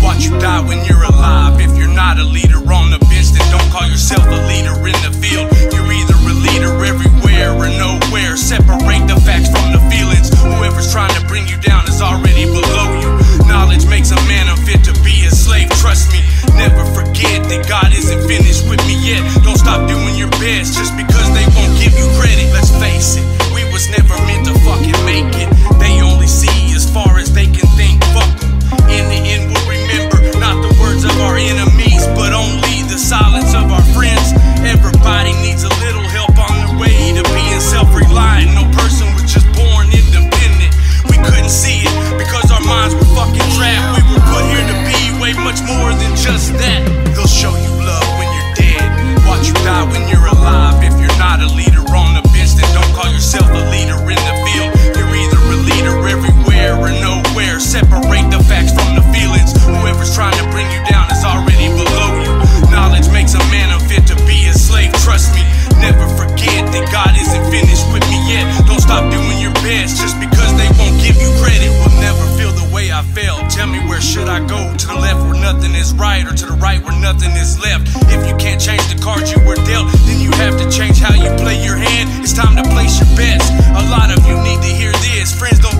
Watch you die when you're alive. If you're not a leader on the bench, then don't call yourself a leader in the field. You're either a leader everywhere or nowhere. Separate the facts from the feelings. Whoever's trying to bring you down is already below you. Knowledge makes a man unfit to be a slave, trust me. Never forget that God isn't finished with me yet. Don't stop doing your best just because they won't give you credit. Let's face it, we was never meant to fucking make it. They only see as far as they can think. Fuck them. In the end we'll remember not the words of our enemies, but only the silence of our friends. Everybody needs a little help on their way to being self-reliant. No person was just born independent. We couldn't see it because our minds were fucking trapped. We were put here to be way much more than just that. They'll show you love when you're dead, watch you die when you're alive. If you're not a leader on the bench, then don't call yourself a leader in the field. You're either a leader everywhere or nowhere. Separate the facts from the feelings. Whoever's trying to bring you down is already below you. Knowledge makes a man unfit to be a slave, trust me. Never forget that God isn't finished with me yet. Don't stop doing your best just because they won't give you credit. Will never feel the way I felt. Tell me, where should I go? To the left where nothing is right, or to the right where nothing is left? If you can't change the cards you were dealt, then you have to change how you play your hand. It's time to place your bets. A lot of you need to hear this. Friends don't